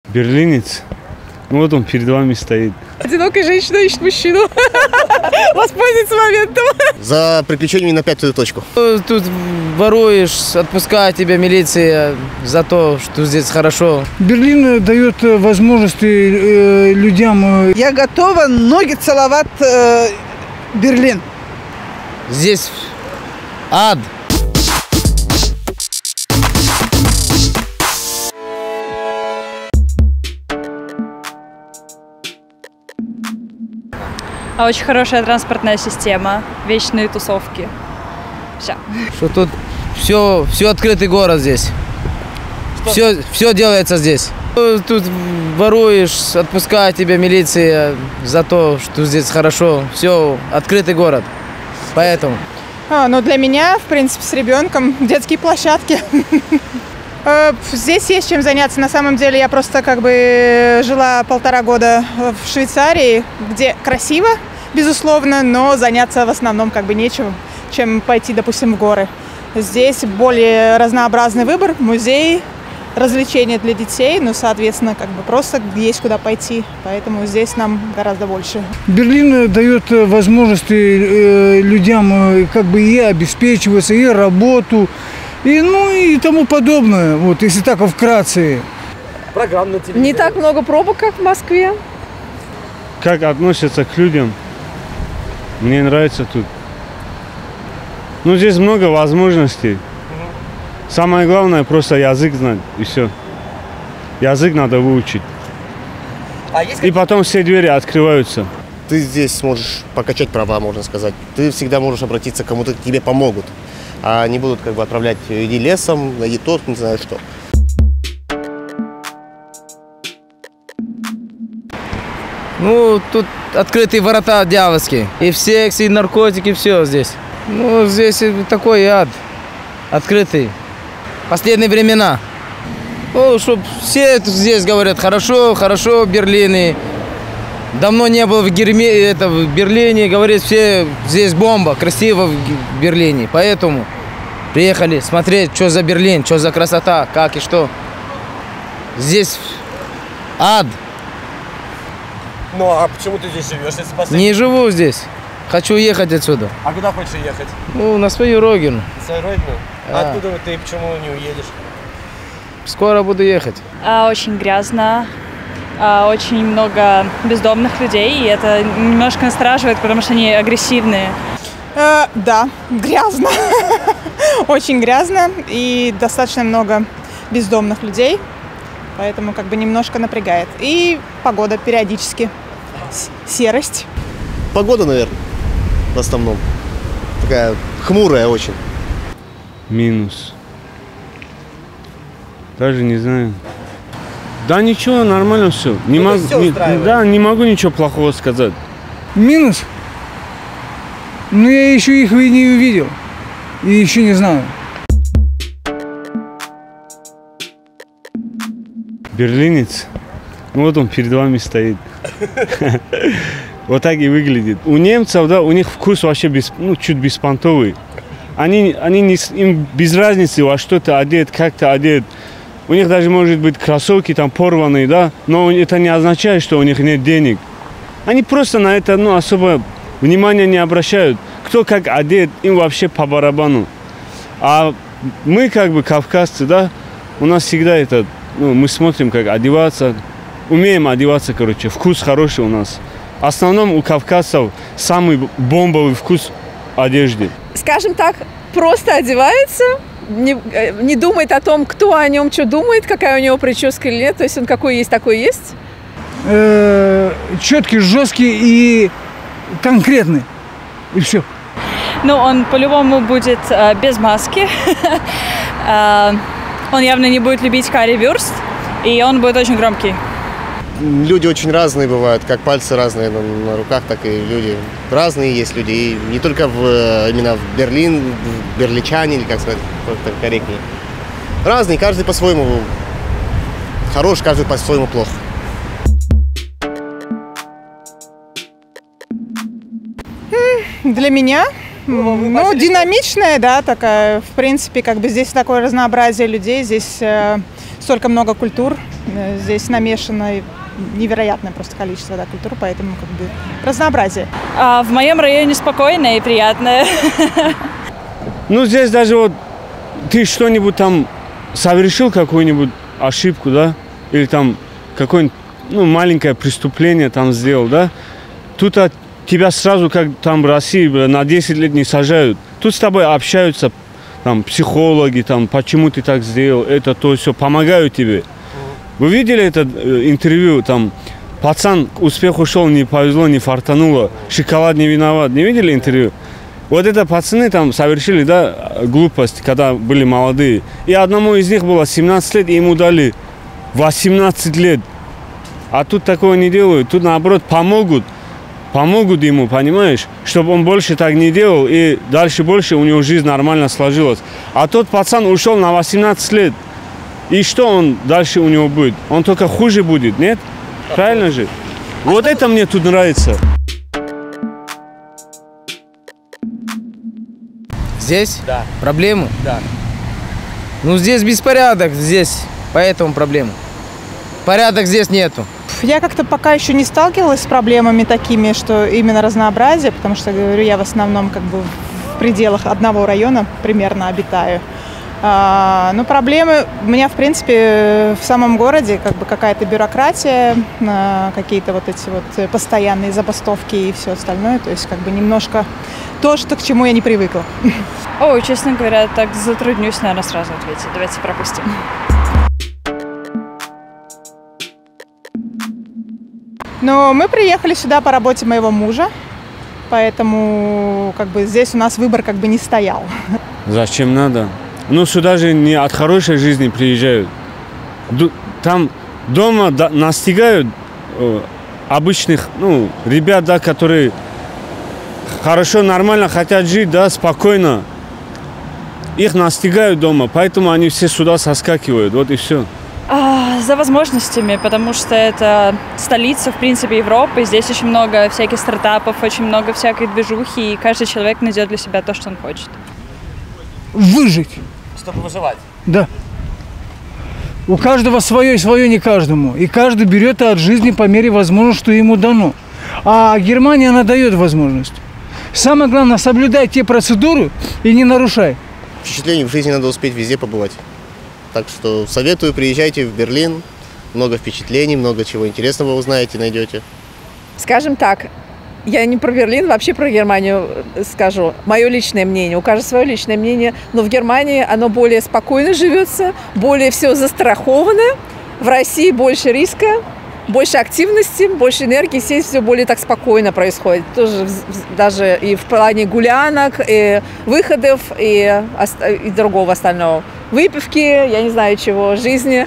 Берлинец. Ну вот он перед вами стоит. Одинокая женщина ищет мужчину. Воспользуется моментом. За приключениями на пятую точку. Тут воруешь, отпускает тебя милиция за то, что здесь хорошо. Берлин дает возможности людям. Я готова ноги целовать Берлин. Здесь ад. Очень хорошая транспортная система, вечные тусовки. Все. Что тут все открытый город здесь. Все делается здесь. Тут воруешь, отпускает тебя милиция за то, что здесь хорошо. Все открытый город. Поэтому. Ну, для меня, в принципе, с ребенком детские площадки. Здесь есть чем заняться. На самом деле я просто жила 1,5 года в Швейцарии, где красиво, безусловно, но заняться в основном нечем, чем пойти, допустим, в горы. Здесь более разнообразный выбор, музей, развлечения для детей, ну, соответственно, просто есть куда пойти, поэтому здесь нам гораздо больше. Берлин дает возможности людям и обеспечиваться, и работу, и тому подобное, вот, если так вкратце. Не так много пробок, как в Москве. Как относятся к людям? Мне нравится тут. Ну, здесь много возможностей. Самое главное просто язык знать, и все. Язык надо выучить. И потом все двери открываются. Ты здесь сможешь покачать права, можно сказать. Ты всегда можешь обратиться к кому-то, тебе помогут. А не будут отправлять иди лесом, иди тот, не знаю что. Ну, тут открытые ворота дьявольские. И в сексе, и наркотики, все здесь. Ну, здесь такой ад. Открытый. Последние времена. Ну, чтоб все здесь говорят, хорошо, хорошо, Берлине. Давно не был в Берлине, говорит, все здесь бомба, красиво в Берлине. Поэтому приехали смотреть, что за Берлин, что за красота, как и что. Здесь ад. Ну, а почему ты здесь живешь, если последний? Не живу здесь. Хочу уехать отсюда. А куда хочешь ехать? Ну, на свою родину. На свою родину? А откуда ты почему не уедешь? Скоро буду ехать. Очень грязно, очень много бездомных людей, и это немножко настораживает, потому что они агрессивные. Да, грязно. Очень грязно и достаточно много бездомных людей, поэтому немножко напрягает. И погода периодически. Серость. Погода, наверное, в основном. Такая хмурая очень. Минус. Даже не знаю. Да ничего, нормально все. Не могу ничего плохого сказать. Минус? Но я еще их и не увидел. И еще не знаю. Берлинец. Ну вот он перед вами стоит. Вот так и выглядит. У немцев, да, у них вкус вообще чуть беспонтовый. Им без разницы, во что-то одет, как-то одет. У них даже может быть кроссовки там порванные, да, но это не означает, что у них нет денег. Они просто на это особо внимания не обращают. Кто как одет, им вообще по барабану. А мы кавказцы, да, у нас всегда мы смотрим, как одеваться, умеем одеваться, вкус хороший у нас. В основном у кавказцев самый бомбовый вкус одежды. Скажем так, просто одевается, не думает о том, кто о нем что думает, какая у него прическа или нет. То есть он какой есть, такой есть. Четкий, жесткий и конкретный. И все. Ну, он по-любому будет без маски. Он явно не будет любить карри-вюрст, и он будет очень громкий. Люди очень разные бывают, как пальцы разные на руках, так и люди. Разные есть люди, и не только именно в Берлин, в берличане, или как сказать, как корректнее. Разные, каждый по-своему хорош, каждый по-своему плох. Для меня, динамичная, да, такая, в принципе, здесь такое разнообразие людей, здесь столько много культур. Здесь намешано невероятное просто количество культур, поэтому как бы разнообразие. В моем районе спокойное и приятное. Ну, здесь даже вот ты что-нибудь там совершил, какую-нибудь ошибку, да, или там какое-нибудь, маленькое преступление там сделал, да, тут тебя сразу, как там в России, на 10 лет не сажают. Тут с тобой общаются там психологи, там, почему ты так сделал, это, то, все, помогают тебе. Вы видели это интервью, там, пацан к успеху шел, не повезло, не фартануло, шоколад не виноват. Не видели интервью? Вот это пацаны там совершили, да, глупость, когда были молодые. И одному из них было 17 лет, и ему дали 18 лет. А тут такого не делают. Тут, наоборот, помогут ему, понимаешь, чтобы он больше так не делал, и дальше больше у него жизнь нормально сложилась. А тот пацан ушел на 18 лет. И что он дальше у него будет? Он только хуже будет, нет? Правильно же? Вот это мне тут нравится. Здесь? Да. Проблемы? Да. Ну, здесь беспорядок, здесь, поэтому проблема. Порядок здесь нету. Я как-то пока еще не сталкивалась с проблемами такими, что именно разнообразие, потому что, говорю, я в основном как бы в пределах одного района примерно обитаю. Но проблемы у меня, в принципе, в самом городе как бы какая-то бюрократия, какие-то вот эти вот постоянные забастовки и все остальное. То есть как бы немножко то, что к чему я не привыкла. Ой, честно говоря, так затруднюсь, наверное, сразу ответить. Давайте пропустим. Но мы приехали сюда по работе моего мужа, поэтому как бы здесь у нас выбор как бы не стоял. Зачем надо? Ну, сюда же не от хорошей жизни приезжают. Там дома настигают обычных, ребят, да, которые хорошо, нормально хотят жить, да, спокойно. Их настигают дома, поэтому они все сюда соскакивают, вот и все. За возможностями, потому что это столица, в принципе, Европы. Здесь очень много всяких стартапов, очень много всякой движухи, и каждый человек найдет для себя то, что он хочет. Выжить. Чтобы выживать. Да. У каждого свое и свое не каждому. И каждый берет от жизни по мере возможности, что ему дано. А Германия, она дает возможность. Самое главное, соблюдай те процедуры и не нарушай. Впечатлений в жизни надо успеть везде побывать. Так что советую, приезжайте в Берлин. Много впечатлений, много чего интересного узнаете, найдете. Скажем так, я не про Берлин, вообще про Германию скажу. Мое личное мнение, у каждого свое личное мнение, но в Германии оно более спокойно живется, более все застраховано. В России больше риска, больше активности, больше энергии, здесь все более так спокойно происходит. Тоже даже и в плане гулянок, и выходов, и другого остального. Выпивки, я не знаю чего, жизни.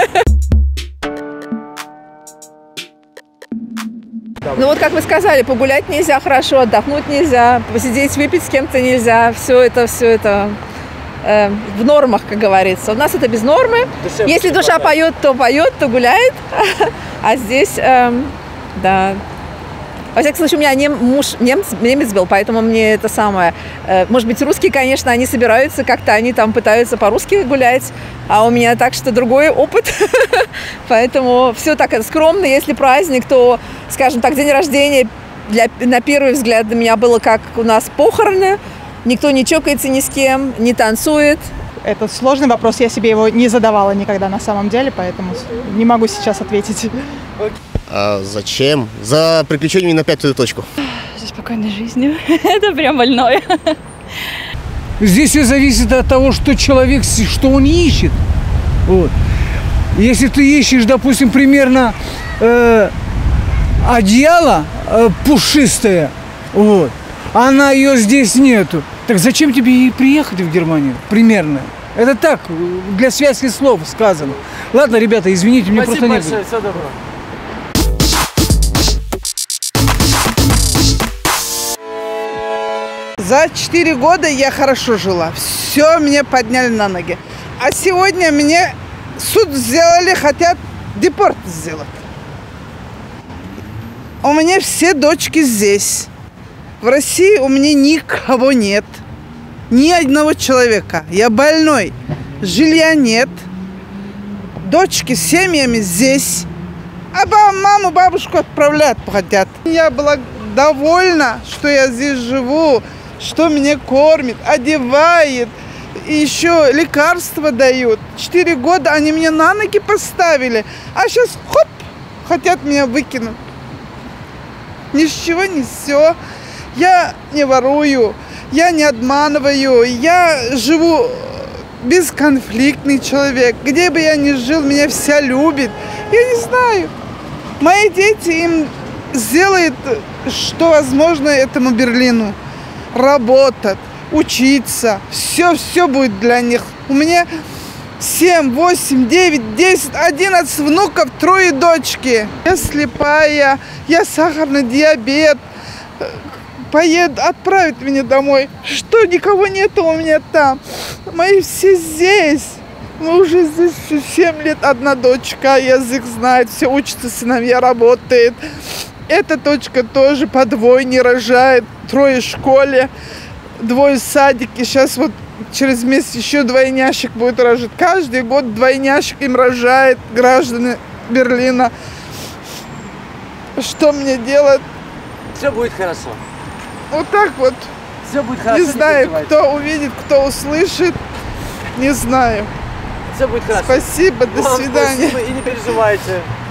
Ну вот, как вы сказали, погулять нельзя хорошо, отдохнуть нельзя, посидеть, выпить с кем-то нельзя. Все это в нормах, как говорится. У нас это без нормы. Если душа поет, то гуляет. А здесь, да. Во всяком случае, у меня муж немец был, поэтому мне это самое... Может быть, русские, конечно, они собираются как-то, они там пытаются по-русски гулять, а у меня так что другой опыт. Поэтому все так скромно. Если праздник, то, скажем так, день рождения на первый взгляд для меня было как у нас похороны. Никто не чокается ни с кем, не танцует. Это сложный вопрос, я себе его не задавала никогда на самом деле, поэтому не могу сейчас ответить. А зачем? За приключениями на 5-ю точку. За спокойной жизнью. Это прям больное. Здесь все зависит от того, что человек, что он ищет. Вот. Если ты ищешь, допустим, примерно одеяло пушистое, вот, а ее здесь нету, так зачем тебе и приехать в Германию? Примерно. Это так, для связки слов сказано. Ладно, ребята, извините, мне просто нет. Спасибо большое, всего доброго. За 4 года я хорошо жила. Все меня подняли на ноги. А сегодня мне суд сделали, хотят депорт сделать. У меня все дочки здесь. В России у меня никого нет. Ни одного человека. Я больной. Жилья нет. дочки с семьями здесь. А маму, бабушку отправлять хотят. Я была довольна, что я здесь живу, что меня кормит, одевает, и еще лекарства дают. 4 года они меня на ноги поставили, а сейчас хоп, хотят меня выкинуть. Ни с чего, ни с сего. Я не ворую, я не обманываю, я живу бесконфликтный человек. Где бы я ни жил, меня вся любит. Я не знаю. Мои дети им сделают, что возможно этому Берлину. Работать, учиться. Все будет для них. У меня 7, 8, 9, 10, 11 внуков, 3 дочки. Я слепая, я сахарный диабет. Отправить меня домой. Что, никого нету у меня там. Мои все здесь. Мы уже здесь 7 лет, 1 дочка, язык знает, все учится, сыновья работает. Эта дочка тоже по 2 не рожает, 3 в школе, 2 в садике. Сейчас вот через месяц еще 2-няшек будет рожать. Каждый год 2-няшек им рожает граждане Берлина. Что мне делать? Все будет хорошо. Вот так вот. Все будет хорошо. Не знаю, кто увидит, кто услышит. Не знаю. Все будет хорошо. Спасибо, до свидания. Спасибо и не переживайте.